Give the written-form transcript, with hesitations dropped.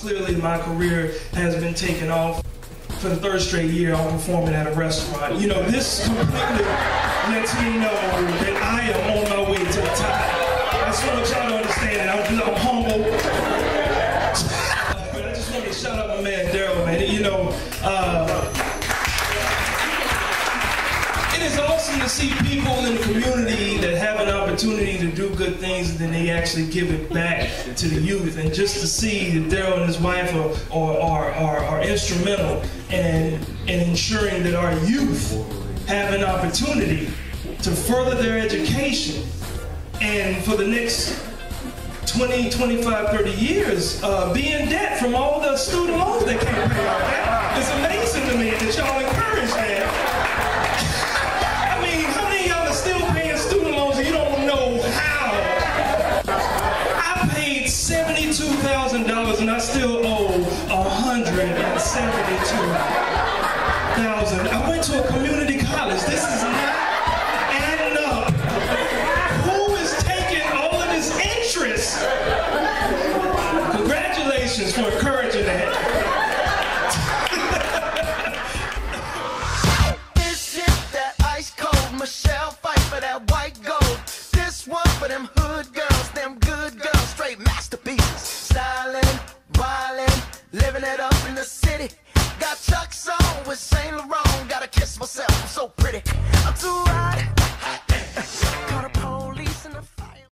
clearly my career has been taking off. For the third straight year, I'm performing at a restaurant. You know, this completely lets me know that I am on my way to the top. I just want y'all to understand that I'm humble. But I just want to shout out my man Daryl, man. You know, it is awesome to see people in the community that have an opportunity to do good things and then they actually give it back to the youth. And just to see that Daryl and his wife are instrumental in ensuring that our youth have an opportunity to further their education and for the next 20, 25, 30 years be in debt from all the student loans they can't pay off. It's amazing to me that y'all encourage that. $72,000 and I still owe $172,000. I went to a community college. This is not adding up. Who is taking all of this interest? Congratulations for encouraging that. This is that ice cold Michelle fight for that white gold. This one for them hood girls, them good girls, straight masterpieces. Stylin', wildin', living it up in the city. Got Chuck's on with Saint Laurent. Gotta kiss myself, I'm so pretty. I'm too